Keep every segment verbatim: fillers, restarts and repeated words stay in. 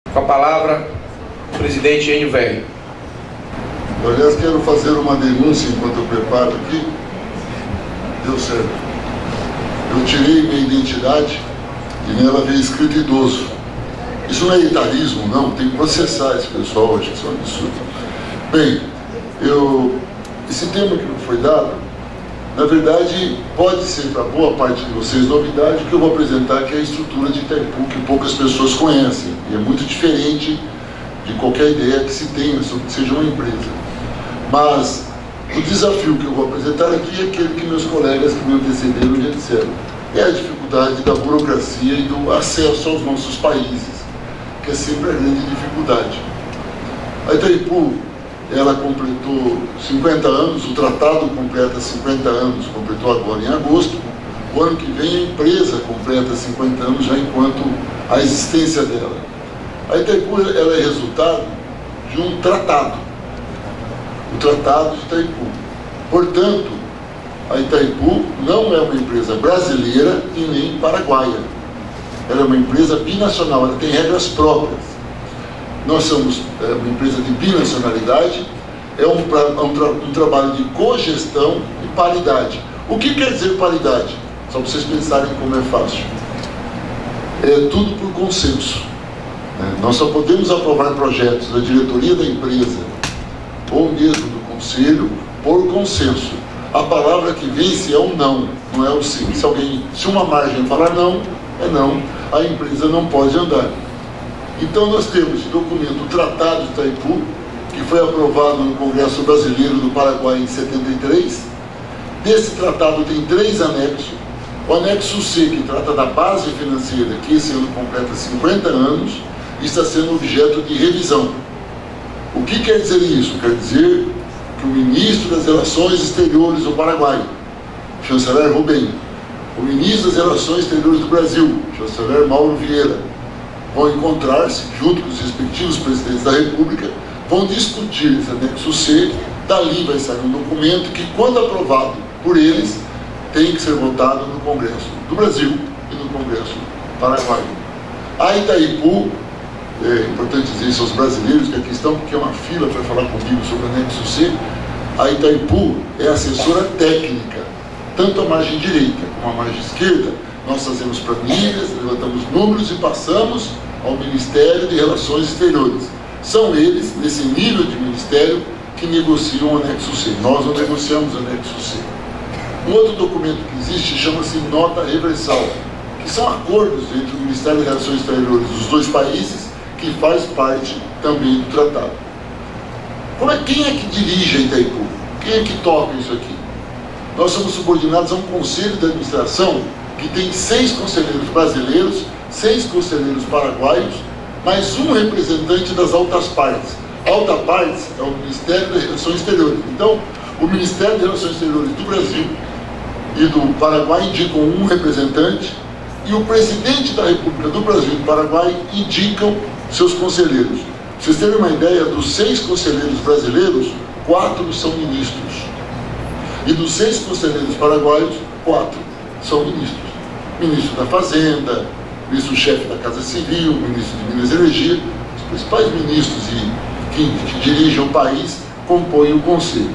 Com a palavra, o presidente Enio Velho. Eu, aliás, quero fazer uma denúncia enquanto eu preparo aqui. Deu certo. Eu tirei minha identidade e nela veio escrito idoso. Isso não é etarismo, não. Tem que processar esse pessoal, acho que isso é um absurdo. Bem, eu, esse tema que foi dado, na verdade, pode ser para boa parte de vocês novidade, que eu vou apresentar, que é a estrutura de Itaipu, que poucas pessoas conhecem. E é muito diferente de qualquer ideia que se tenha sobre que seja uma empresa. Mas o desafio que eu vou apresentar aqui é aquele que meus colegas que me antecederam já disseram. É a dificuldade da burocracia e do acesso aos nossos países, que é sempre a grande dificuldade. A Itaipu, ela completou cinquenta anos, o tratado completa cinquenta anos, completou agora em agosto. O ano que vem a empresa completa cinquenta anos já enquanto a existência dela. A Itaipu, ela é resultado de um tratado, o Tratado de Itaipu. Portanto, a Itaipu não é uma empresa brasileira e nem paraguaia. Ela é uma empresa binacional, ela tem regras próprias. Nós somos é, uma empresa de binacionalidade, é um, pra, um, tra, um trabalho de cogestão e paridade. O que quer dizer paridade? Só para vocês pensarem como é fácil. É tudo por consenso. É, nós só podemos aprovar projetos da diretoria da empresa ou mesmo do conselho por consenso. A palavra que vence é o não, não é o sim. Se alguém, se uma margem falar não, é não, a empresa não pode andar. Então nós temos esse documento, o Tratado de Itaipu, que foi aprovado no Congresso Brasileiro do Paraguai em setenta e três. Desse tratado tem três anexos. O anexo C, que trata da base financeira, que esse ano completa cinquenta anos, e está sendo objeto de revisão. O que quer dizer isso? Quer dizer que o ministro das Relações Exteriores do Paraguai, chanceler Rubem, o ministro das Relações Exteriores do Brasil, chanceler Mauro Vieira, vão encontrar-se, junto com os respectivos presidentes da República, vão discutir esse anexo C. Dali vai sair um documento que, quando aprovado por eles, tem que ser votado no Congresso do Brasil e no Congresso paraguaio. A Itaipu, é importante dizer isso aos brasileiros que aqui estão, porque é uma fila para falar comigo sobre o anexo C, a Itaipu é assessora técnica, tanto a margem direita como a margem esquerda. Nós fazemos planilhas, levantamos números e passamos ao Ministério de Relações Exteriores. São eles, nesse nível de ministério, que negociam o anexo C. Nós não negociamos o anexo C. Um outro documento que existe chama-se nota reversal, que são acordos entre o Ministério de Relações Exteriores dos dois países, que faz parte também do tratado. Como é, quem é que dirige a Itaipu? Quem é que toca isso aqui? Nós somos subordinados a um conselho de administração que tem seis conselheiros brasileiros, seis conselheiros paraguaios, mais um representante das altas partes. Alta partes é o Ministério das Relações Exteriores. Então, o Ministério das Relações Exteriores do Brasil e do Paraguai indicam um representante e o presidente da República do Brasil e do Paraguai indicam seus conselheiros. Para vocês terem uma ideia, dos seis conselheiros brasileiros, quatro são ministros. E dos seis conselheiros paraguaios, quatro são ministros. Ministro da Fazenda, ministro-chefe da Casa Civil, ministro de Minas e Energia, os principais ministros e, que, que dirigem o país compõem o Conselho.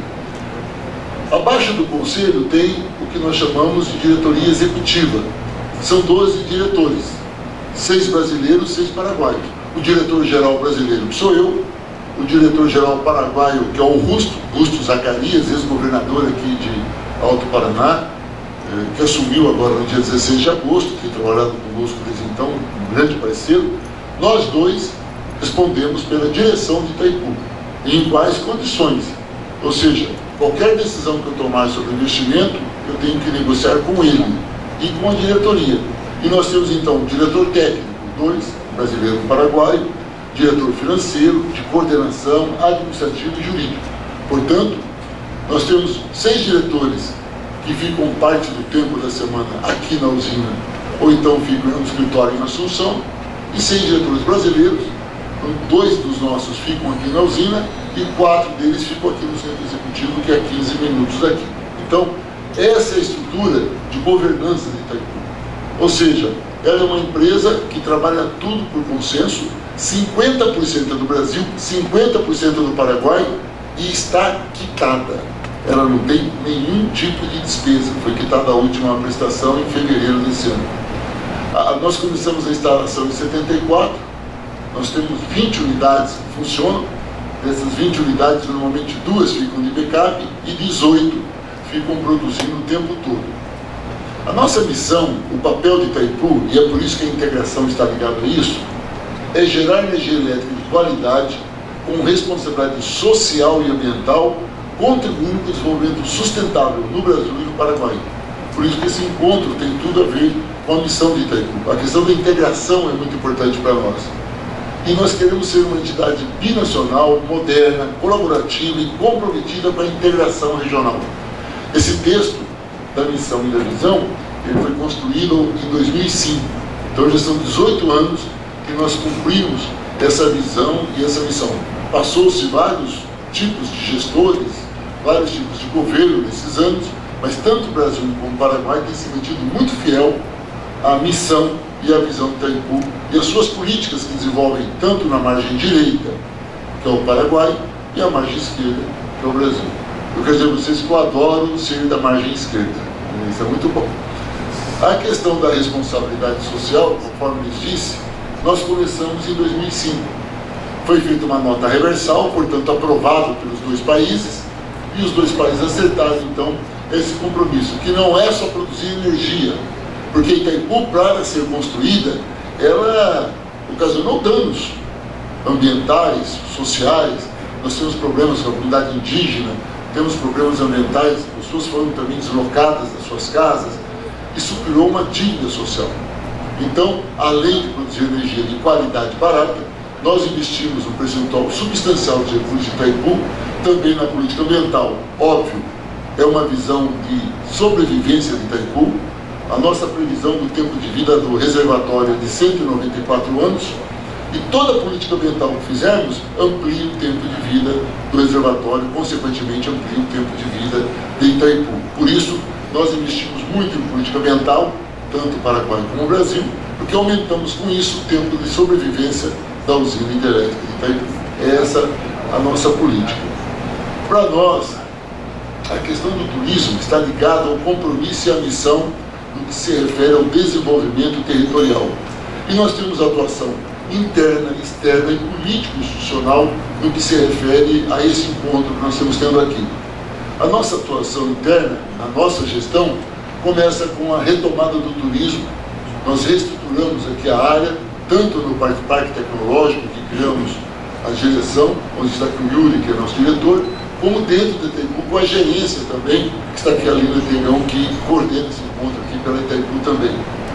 Abaixo do Conselho tem o que nós chamamos de diretoria executiva. São doze diretores, seis brasileiros, seis paraguaios. O diretor-geral brasileiro, que sou eu, o diretor-geral paraguaio, que é o Rusto, Rusto Zacarias, ex-governador aqui de Alto Paraná, que assumiu agora no dia dezesseis de agosto, tem trabalhado conosco desde então, um grande parceiro. Nós dois respondemos pela direção de Itaipu. E em quais condições? Ou seja, qualquer decisão que eu tomar sobre investimento, eu tenho que negociar com ele e com a diretoria. E nós temos então um diretor técnico, dois, brasileiro e paraguaio, diretor financeiro, de coordenação, administrativo e jurídico. Portanto, nós temos seis diretores que ficam parte do tempo da semana aqui na usina, ou então ficam no escritório em Assunção, e seis diretores brasileiros, dois dos nossos ficam aqui na usina e quatro deles ficam aqui no centro executivo, que é a quinze minutos daqui. Então, essa é a estrutura de governança de Itaipu. Ou seja, ela é uma empresa que trabalha tudo por consenso, cinquenta por cento é do Brasil, cinquenta por cento do Paraguai, e está quitada. Ela não tem nenhum tipo de despesa. Foi quitada a última prestação em fevereiro desse ano. A, nós começamos a instalação em setenta e quatro, nós temos vinte unidades que funcionam. Dessas vinte unidades, normalmente duas ficam de backup e dezoito ficam produzindo o tempo todo. A nossa missão, o papel de Itaipu, e é por isso que a integração está ligada a isso, é gerar energia elétrica de qualidade, com responsabilidade social e ambiental, contribuindo para o desenvolvimento sustentável no Brasil e no Paraguai. Por isso que esse encontro tem tudo a ver com a missão de Itaipu. A questão da integração é muito importante para nós. E nós queremos ser uma entidade binacional, moderna, colaborativa e comprometida com a integração regional. Esse texto da missão e da visão, ele foi construído em dois mil e cinco. Então já são dezoito anos que nós cumprimos essa visão e essa missão. Passou-se vários tipos de gestores, vários tipos de governo nesses anos, mas tanto o Brasil como o Paraguai têm se mantido muito fiel à missão e à visão de Itaipu e as suas políticas que desenvolvem tanto na margem direita, que é o Paraguai, e a margem esquerda, que é o Brasil. Eu quero dizer a vocês que eu adoro ser da margem esquerda. Isso é muito bom. A questão da responsabilidade social, conforme lhes disse, nós começamos em dois mil e cinco. Foi feita uma nota reversal, portanto aprovada pelos dois países, e os dois países acertaram então esse compromisso, que não é só produzir energia, porque Itaipu, para ser construída, ela ocasionou danos ambientais, sociais. Nós temos problemas com a comunidade indígena, temos problemas ambientais, pessoas foram também deslocadas das suas casas. Isso criou uma dívida social. Então, além de produzir energia de qualidade barata, nós investimos um percentual substancial de recursos de Itaipu também na política ambiental. Óbvio, é uma visão de sobrevivência de Itaipu. A nossa previsão do tempo de vida do reservatório é de cento e noventa e quatro anos, e toda a política ambiental que fizermos amplia o tempo de vida do reservatório, consequentemente amplia o tempo de vida de Itaipu. Por isso, nós investimos muito em política ambiental, tanto o Paraguai como o Brasil, porque aumentamos com isso o tempo de sobrevivência da usina hidrelétrica de Itaipu. É essa a nossa política. Para nós, a questão do turismo está ligada ao compromisso e à missão no que se refere ao desenvolvimento territorial. E nós temos atuação interna, externa e político-institucional no que se refere a esse encontro que nós estamos tendo aqui. A nossa atuação interna, a nossa gestão, começa com a retomada do turismo. Nós reestruturamos aqui a área, tanto no Parque, Parque Tecnológico, que criamos a direção, onde está aqui o Yuri, que é nosso diretor, como dentro da Itaipu, com a gerência também, que está aqui a Lina Tegão, que coordena esse encontro aqui pela Itaipu também.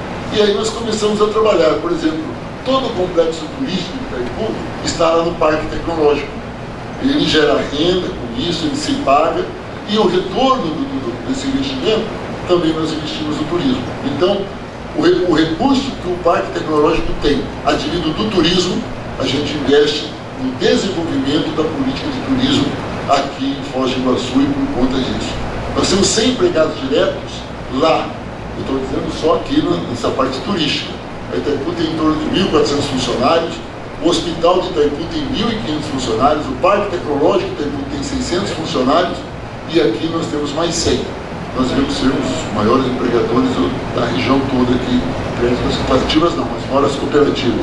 E aí nós começamos a trabalhar, por exemplo, todo o complexo turístico de Itaipu está lá no Parque Tecnológico. Ele gera renda com isso, ele se paga, e o retorno do, do, desse investimento também nós investimos no turismo. Então, o, o recurso que o Parque Tecnológico tem, advindo do turismo, a gente investe no desenvolvimento da política de turismo aqui em Foz do Iguaçu e por conta disso. Nós temos cem empregados diretos lá, eu estou dizendo só aqui nessa parte turística. A Itaipu tem em torno de mil e quatrocentos funcionários, o Hospital de Itaipu tem mil e quinhentos funcionários, o Parque Tecnológico de Itaipu tem seiscentos funcionários e aqui nós temos mais cem. Nós devemos ser os maiores empregadores da região toda aqui, perto das cooperativas não, mas fora as cooperativas.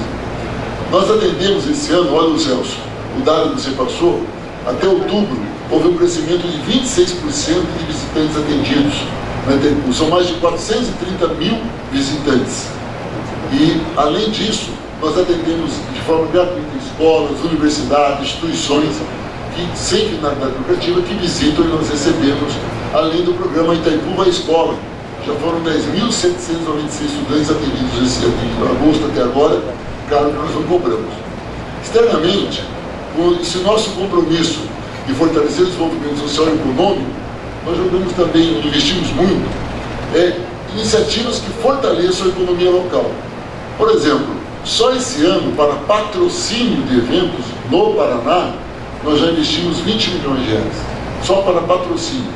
Nós atendemos esse ano, olha o Celso, o dado que você passou, até outubro houve um crescimento de vinte e seis por cento de visitantes atendidos na Itaipu. São mais de quatrocentos e trinta mil visitantes. E, além disso, nós atendemos de forma gratuita escolas, universidades, instituições, que, sem finalidade lucrativa, que visitam e nós recebemos, além do programa Itaipu Vai Escola. Já foram dez mil setecentos e noventa e seis estudantes atendidos esse ano, de agosto até agora, claro que nós não cobramos. Externamente, esse nosso compromisso de fortalecer o desenvolvimento social e econômico, nós jogamos também, investimos muito, é, iniciativas que fortaleçam a economia local. Por exemplo, só esse ano, para patrocínio de eventos no Paraná, nós já investimos vinte milhões de reais, só para patrocínio.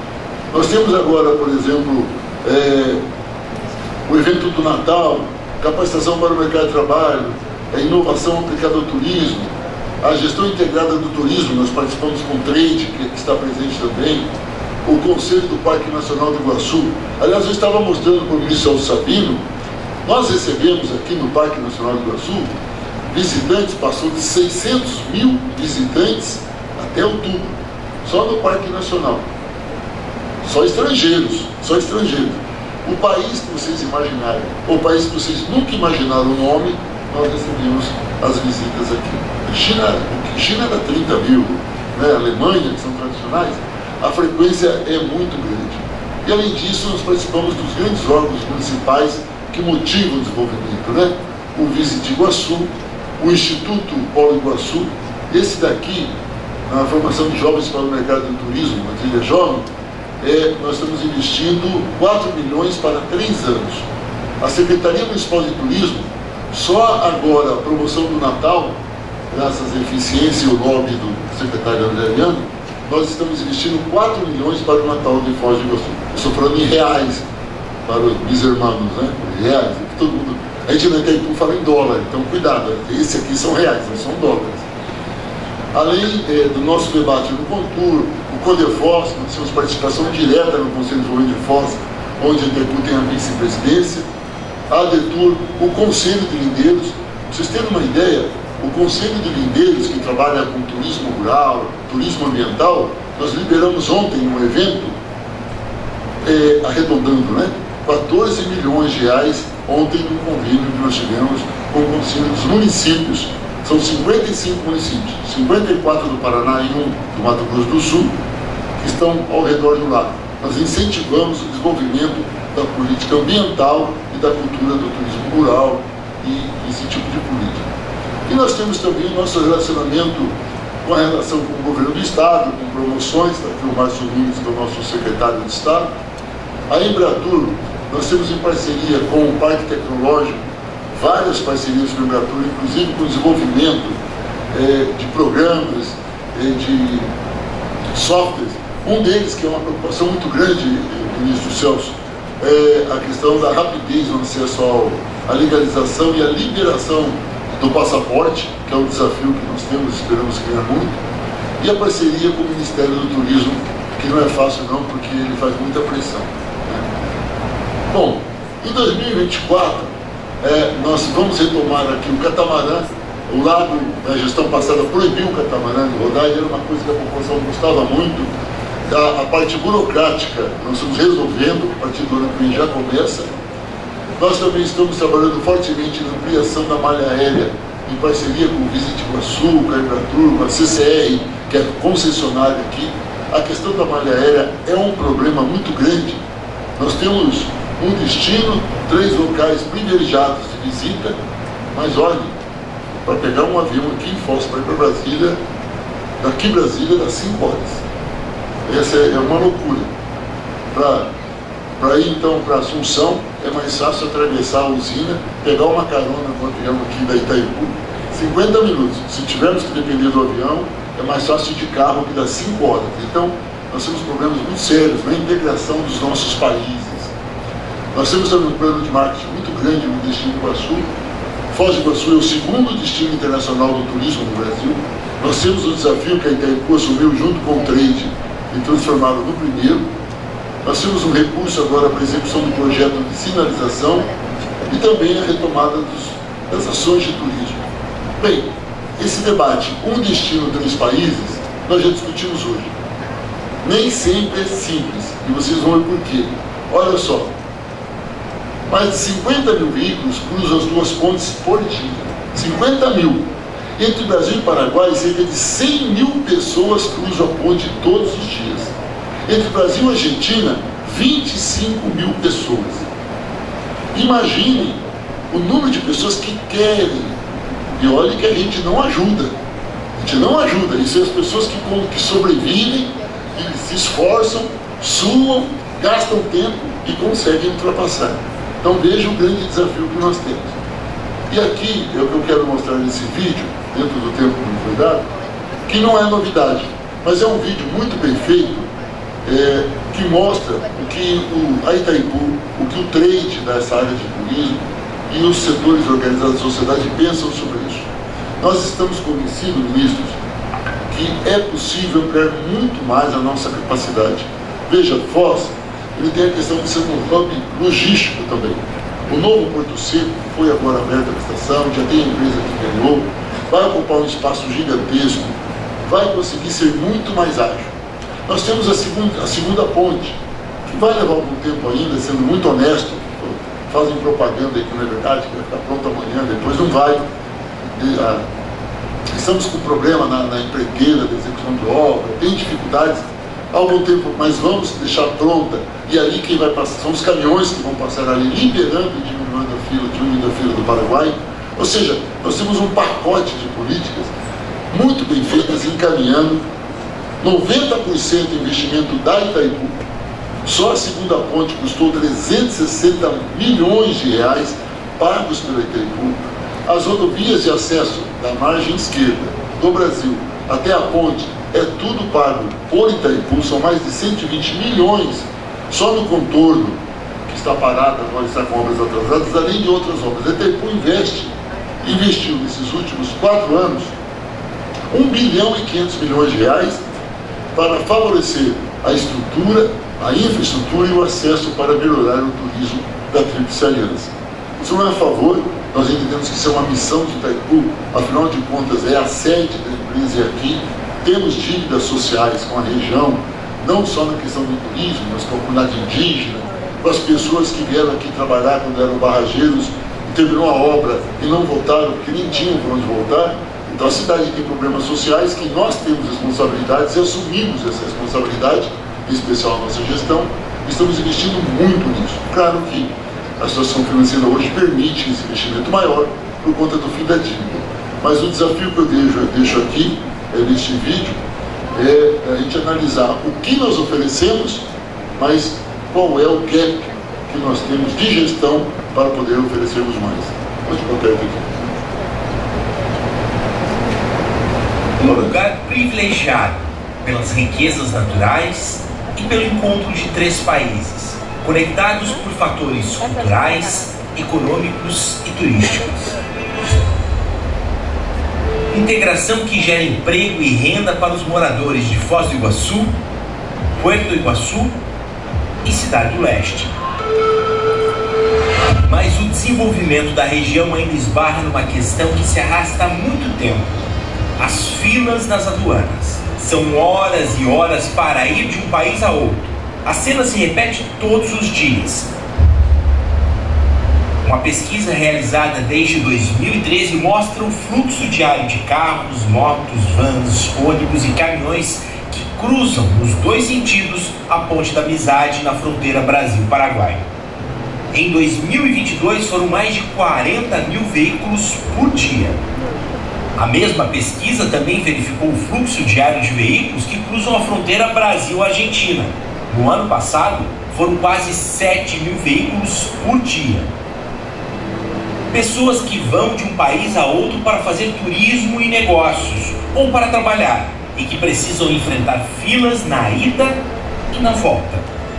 Nós temos agora, por exemplo, é, o evento do Natal, capacitação para o mercado de trabalho, a inovação aplicada ao turismo, a gestão integrada do turismo, nós participamos com o Trade, que está presente também, o Conselho do Parque Nacional do Iguaçu. Aliás, eu estava mostrando para o ministro Celso Sabino, nós recebemos aqui no Parque Nacional do Iguaçu visitantes, passou de seiscentos mil visitantes até outubro, só no Parque Nacional. Só estrangeiros, só estrangeiros. O país que vocês imaginarem, o país que vocês nunca imaginaram o nome, nós recebemos as visitas aqui. China, China era trinta mil, né? Alemanha, que são tradicionais, a frequência é muito grande. E além disso, nós participamos dos grandes órgãos municipais que motivam o desenvolvimento, né? O Visit Iguaçu, o Instituto Polo Iguaçu, esse daqui, na formação de jovens para o mercado do turismo, na trilha jovem, é, nós estamos investindo quatro milhões para três anos. A Secretaria Municipal de Turismo, só agora a promoção do Natal, graças à eficiência e o lobby do secretário André Ariano, nós estamos investindo quatro milhões para o Natal de Foz do Iguaçu. Eu estou falando em reais, para os meus irmãos, né? Reais, todo mundo. A gente não Itaipu fala em dólar, então cuidado, esse aqui são reais, não são dólares. Além é, do nosso debate no Contur, o Codefoz, nós temos participação direta no Conselho de Desenvolvimento de Foz, onde a Itaipu tem a vice-presidência, a Detur, o Conselho de Lindeiros. Para vocês terem uma ideia, o Conselho de Lindeiros, que trabalha com turismo rural, turismo ambiental, nós liberamos ontem um evento, é, arredondando, né? quatorze milhões de reais ontem no convênio que nós tivemos com o Conselho dos Municípios. São cinquenta e cinco municípios, cinquenta e quatro do Paraná e um do Mato Grosso do Sul, que estão ao redor do lago. Nós incentivamos o desenvolvimento da política ambiental e da cultura do turismo rural e esse tipo de política. E nós temos também o nosso relacionamento com a relação com o governo do Estado, com promoções, está aqui o Márcio Nunes, que é o nosso secretário de Estado. A Embratur, nós temos em parceria com o Parque Tecnológico, várias parcerias com a Embratur, inclusive com o desenvolvimento é, de programas, é, de softwares. Um deles, que é uma preocupação muito grande, ministro Celso, é a questão da rapidez no acesso ao, à legalização e à liberação do passaporte, que é um desafio que nós temos, esperamos ganhar muito, e a parceria com o Ministério do Turismo, que não é fácil não, porque ele faz muita pressão. Né? Bom, em dois mil e vinte e quatro, é, nós vamos retomar aqui o catamarã. O lago, na gestão passada, proibiu o catamarã de rodar, e era uma coisa que a população gostava muito. A, a parte burocrática, nós estamos resolvendo, a partir do ano que vem já começa. Nós também estamos trabalhando fortemente na ampliação da malha aérea, em parceria com o Visit Iguaçu, com a Embratur, com a C C R, que é concessionária aqui. A questão da malha aérea é um problema muito grande. Nós temos um destino, três locais privilegiados de visita, mas olha, para pegar um avião aqui em Foz para ir para Brasília, daqui Brasília dá cinco horas. Essa é uma loucura. Para ir então para Assunção, é mais fácil atravessar a usina, pegar uma carona com o avião aqui da Itaipu, cinquenta minutos. Se tivermos que depender do avião, é mais fácil de carro, que dá cinco horas. Então, nós temos problemas muito sérios na integração dos nossos países. Nós temos também um plano de marketing muito grande no destino do Iguaçu. Foz do Iguaçu é o segundo destino internacional do turismo no Brasil. Nós temos o desafio que a Itaipu assumiu junto com o Trade e transformá-lo no primeiro. Nós temos um recurso agora para a execução do projeto de sinalização e também a retomada dos, das ações de turismo. Bem, esse debate, um destino, três países, nós já discutimos hoje. Nem sempre é simples, e vocês vão ver por quê. Olha só, mais de cinquenta mil veículos cruzam as duas pontes por dia. cinquenta mil. Entre Brasil e Paraguai, cerca de cem mil pessoas cruzam a ponte todos os dias. Entre Brasil e Argentina, vinte e cinco mil pessoas. Imaginem o número de pessoas que querem. E olha que a gente não ajuda. A gente não ajuda. Isso é as pessoas que, que sobrevivem, que se esforçam, suam, gastam tempo e conseguem ultrapassar. Então veja o grande desafio que nós temos. E aqui é o que eu quero mostrar nesse vídeo, dentro do tempo que me foi dado, que não é novidade, mas é um vídeo muito bem feito, é, que mostra o que o, a Itaipu, o que o trade dessa área de turismo e os setores organizados da sociedade pensam sobre isso. Nós estamos convencidos, ministros, que é possível ampliar muito mais a nossa capacidade. Veja, Foz, ele tem a questão de ser um hub logístico também. O novo Porto Seco foi agora aberto à estação, já tem a empresa que ganhou, vai ocupar um espaço gigantesco, vai conseguir ser muito mais ágil. Nós temos a segunda, a segunda ponte, que vai levar algum tempo ainda, sendo muito honesto, fazem propaganda aí que não é verdade, que vai ficar pronto amanhã, depois não vai. E, ah, estamos com problema na, na empreiteira da execução de obra, tem dificuldades há algum tempo, mas vamos deixar pronta, e ali quem vai passar, são os caminhões que vão passar ali, liberando e diminuindo a fila, diminuindo a fila do Paraguai. Ou seja, nós temos um pacote de políticas muito bem feitas, encaminhando noventa por cento do investimento da Itaipu. Só a segunda ponte custou trezentos e sessenta milhões de reais pagos pela Itaipu. As rodovias de acesso da margem esquerda do Brasil até a ponte é tudo pago por Itaipu, são mais de cento e vinte milhões só no contorno, que está parado, agora está com obras atrasadas, além de outras obras. A Itaipu investe, investiu nesses últimos quatro anos um bilhão e quinhentos milhões de reais para favorecer a estrutura, a infraestrutura e o acesso para melhorar o turismo da Tríplice Aliança. Isso não é a favor, nós entendemos que isso é uma missão de Itaipu, afinal de contas é a sede da empresa e aqui temos dívidas sociais com a região, não só na questão do turismo, mas com a comunidade indígena, com as pessoas que vieram aqui trabalhar quando eram barrageiros e terminou a obra e não voltaram porque nem tinham para onde voltar. Então a cidade tem problemas sociais que nós temos responsabilidades e assumimos essa responsabilidade, em especial a nossa gestão, e estamos investindo muito nisso. Claro que a situação financeira hoje permite esse investimento maior por conta do fim da dívida. Mas o desafio que eu deixo, eu deixo aqui, é, neste vídeo, é a gente analisar o que nós oferecemos, mas qual é o gap que nós temos de gestão para poder oferecermos mais. Pode colocar aqui. Um lugar privilegiado pelas riquezas naturais e pelo encontro de três países, conectados por fatores culturais, econômicos e turísticos. Integração que gera emprego e renda para os moradores de Foz do Iguaçu, Puerto Iguaçu e Cidade do Leste. Mas o desenvolvimento da região ainda esbarra numa questão que se arrasta há muito tempo: as filas nas aduanas. São horas e horas para ir de um país a outro. A cena se repete todos os dias. Uma pesquisa realizada desde dois mil e treze mostra o fluxo diário de carros, motos, vans, ônibus e caminhões que cruzam nos dois sentidos a Ponte da Amizade na fronteira Brasil-Paraguai. Em dois mil e vinte e dois foram mais de quarenta mil veículos por dia. A mesma pesquisa também verificou o fluxo diário de veículos que cruzam a fronteira Brasil-Argentina. No ano passado, foram quase sete mil veículos por dia. Pessoas que vão de um país a outro para fazer turismo e negócios, ou para trabalhar, e que precisam enfrentar filas na ida e na volta.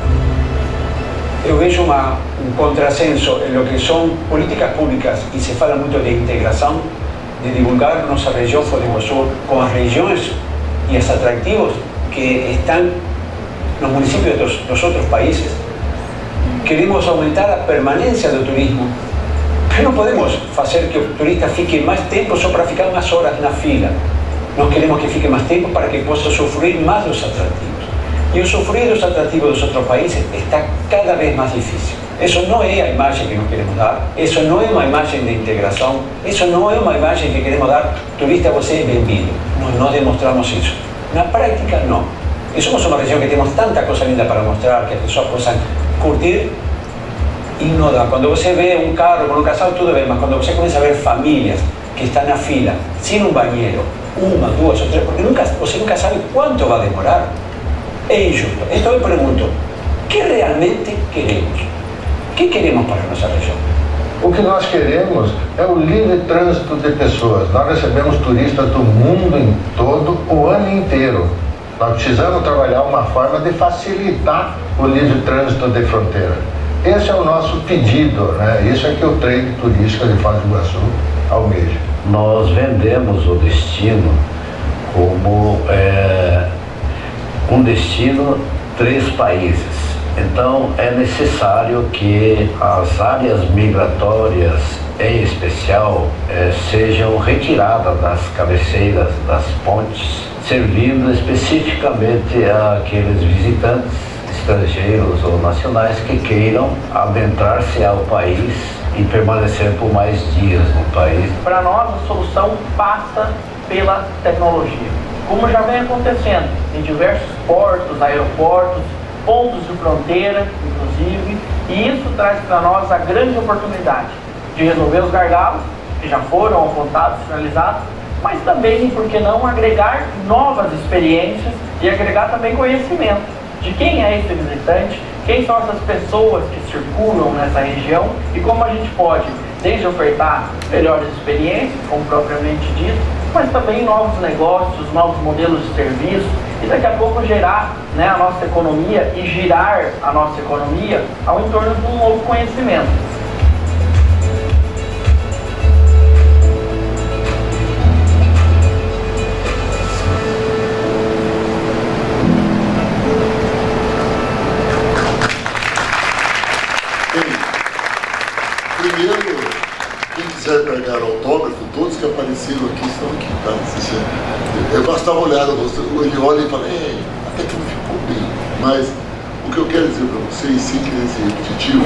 Eu vejo uma, um contrassenso em lo que são políticas públicas, e se fala muito de integração, de divulgar nossa região Foz do Iguaçu com as regiões e os atrativos que estão nos municípios dos, dos outros países. Queremos aumentar a permanência do turismo, mas não podemos fazer que o turista fique mais tempo só para ficar mais horas na fila. Nós queremos que fique mais tempo para que possa sofrer mais dos atrativos. E o sofrer dos atrativos dos outros países está cada vez mais difícil. Isso não é a imagem que nós queremos dar, isso não é uma imagem de integração, isso não é uma imagem que queremos dar: turista, você é bem-vindo. Nós não demonstramos isso. Na prática, não. E somos uma região que temos tanta coisa linda para mostrar, que as pessoas possam curtir. E não dá. Quando você vê um carro com um casal, tudo bem, mas quando você começa a ver famílias que estão na fila, sem um banheiro, uma, duas ou três, porque nunca, você nunca sabe quanto vai demorar, é injusto. Então eu pergunto: o que realmente queremos? O que queremos para a nossa região? O que nós queremos é o livre trânsito de pessoas. Nós recebemos turistas do mundo em todo o ano inteiro. Nós precisamos trabalhar uma forma de facilitar o livre trânsito de fronteira. Esse é o nosso pedido, né? Isso é que o trade turístico de Foz do Iguaçu almeja. Nós vendemos o destino como é, um destino três países. Então é necessário que as áreas migratórias, em especial, é, sejam retiradas das cabeceiras das pontes, servindo especificamente àqueles visitantes estrangeiros ou nacionais que queiram adentrar-se ao país e permanecer por mais dias no país. Para nós, a solução passa pela tecnologia, como já vem acontecendo em diversos portos, aeroportos, pontos de fronteira, inclusive, e isso traz para nós a grande oportunidade de resolver os gargalos que já foram apontados, finalizados, mas também, por que não, agregar novas experiências e agregar também conhecimento de quem é esse visitante, quem são essas pessoas que circulam nessa região e como a gente pode, desde ofertar melhores experiências, como propriamente dito, mas também novos negócios, novos modelos de serviço e daqui a pouco gerar, né, a nossa economia e girar a nossa economia ao entorno de um novo conhecimento. Primeiro, quem quiser pegar autógrafo, todos que apareceram aqui estão aqui, tá? Eu bastava olhar o rosto, ele olha e fala, é, até que não ficou bem. Mas o que eu quero dizer para vocês, sem querer ser repetitivo,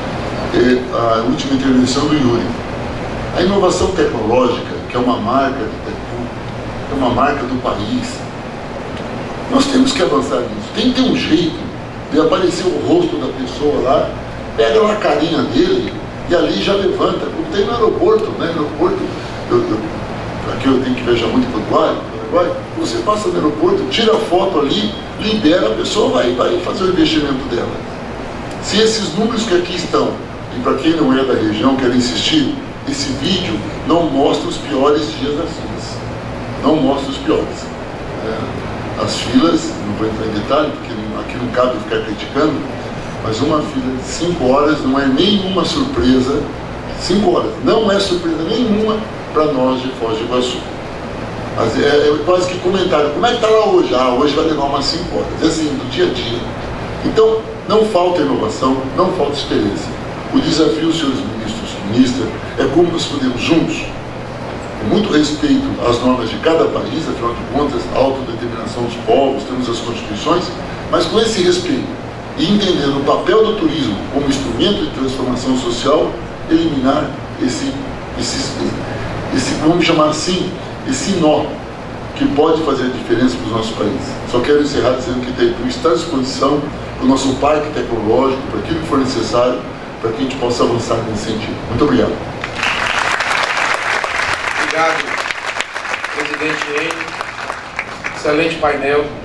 é a última intervenção do Yuri. A inovação tecnológica, que é uma marca do Itaipu, é uma marca do país, nós temos que avançar nisso. Tem que ter um jeito de aparecer o rosto da pessoa lá, pega lá a carinha dele, e ali já levanta, como tem no aeroporto, né? No aeroporto, eu, eu, aqui eu tenho que viajar muito para o Uruguai, você passa no aeroporto, tira a foto ali, libera, a pessoa vai, vai fazer o investimento dela. Se esses números que aqui estão, e para quem não é da região, quer insistir, esse vídeo não mostra os piores dias das filas. Não mostra os piores. É, as filas, não vou entrar em detalhe, porque aqui não cabe ficar criticando, mas uma fila de cinco horas não é nenhuma surpresa, cinco horas, não é surpresa nenhuma para nós de Foz do Iguaçu. Mas é, é quase que comentário, como é que está lá hoje? Ah, hoje vai levar umas cinco horas, é assim, do dia a dia. Então, não falta inovação, não falta experiência. O desafio, senhores ministros, ministra, é como nós podemos juntos, com muito respeito às normas de cada país, afinal de contas, a autodeterminação dos povos, temos as constituições, mas com esse respeito, e entendendo o papel do turismo como instrumento de transformação social, eliminar esse, esse, esse, vamos chamar assim, esse nó que pode fazer a diferença para o nosso país. Só quero encerrar dizendo que Itaipu está à disposição para o nosso parque tecnológico, para aquilo que for necessário, para que a gente possa avançar nesse sentido. Muito obrigado. Obrigado, presidente Enio. Excelente painel.